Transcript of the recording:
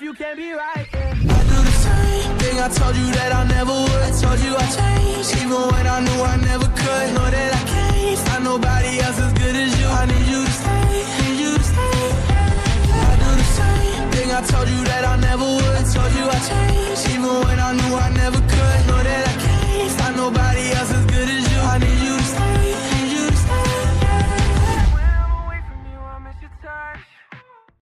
you can't be right. I do the same thing I told you that I never would. I told you I changed, even when I knew I never could. Know that I can't find nobody else as good as you. I need you to stay.